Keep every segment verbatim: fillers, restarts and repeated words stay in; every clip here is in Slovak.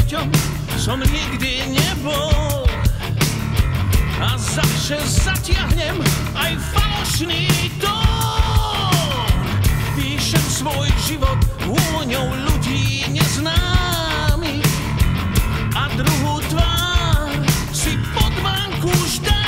dieťaťom som nikdy nebol. A zavše zatiahnem aj falošný tón. Píšem svoj život vôňou ľudí neznámych a druhú tvár si pod vánku už dám.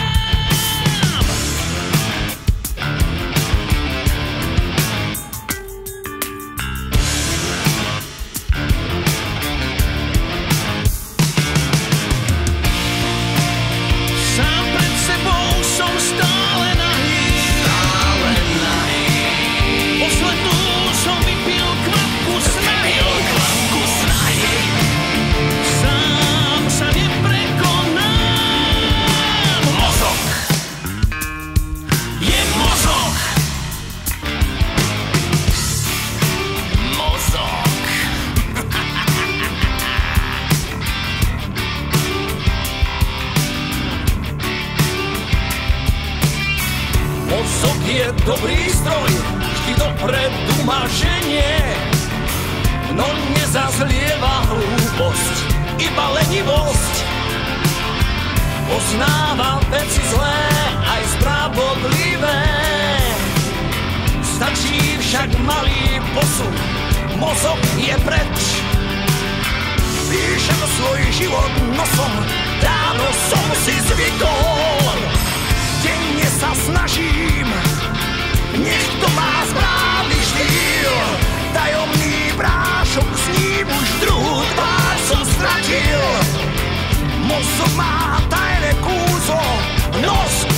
Sám pred sebou som stále nahý, stále nahý. Poslednú som vypil kvapku snahy, kvapku snahy. Sám sa neprekonám. Mozog je mozog. Mozog. Mozog je dobrý stroj, vždy dopredu ma ženie, no nezazlieva hlúposť, iba lenivosť. Poznáva veci zlé aj spravodlivé, stačí však malý posun, mozog je preč. Píšem svoj život nosom, dávno som si zvykol. Denne sa snažím, nech to má správny štýl. Tajomný brášok, s ním už druhú tvár som stratil. Mozog má tajné kúzo, nos